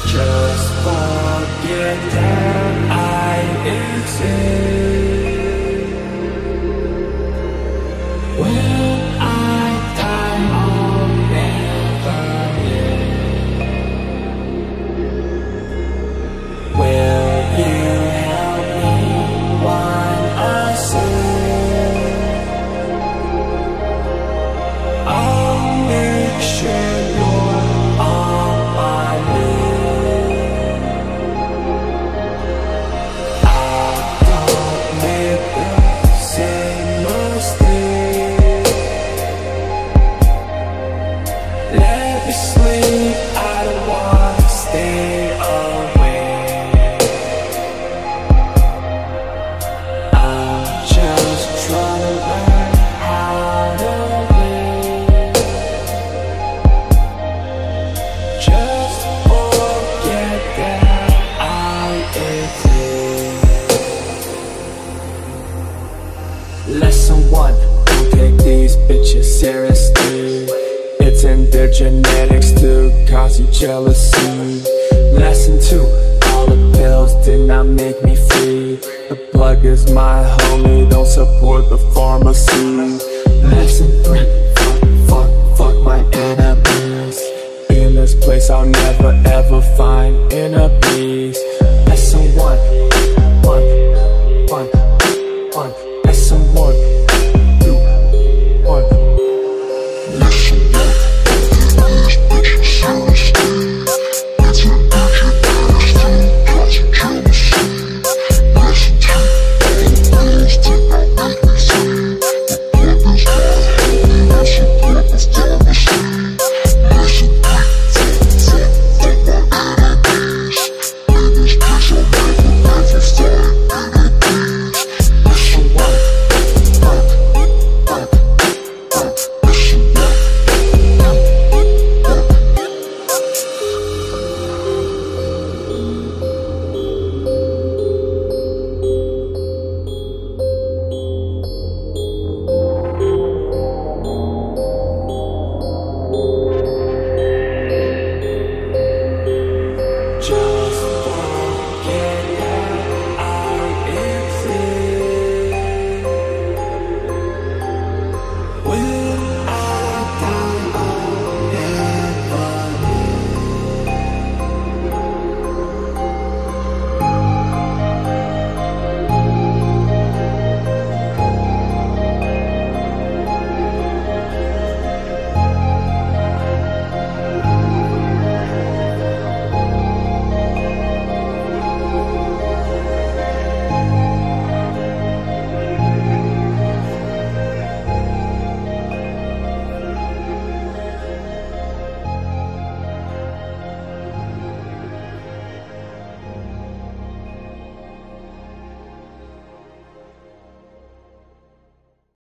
Just forget that I exist. When I die, I'll never live. Will you help me while I sing? I'll make sure you're on my list. I don't make the same mistake. Let me sleep, I don't wanna stay awake. I'm just trying to learn how to live. Just forget that I exist. Lesson 1, don't take these bitches seriously. It's in their genetics to cause you jealousy. Lesson 2, all the pills did not make me free. The plug is my homie, don't support the pharmacy. Lesson 3, fuck my enemies. In this place I'll never ever find inner peace. Lesson 1, Lesson 1,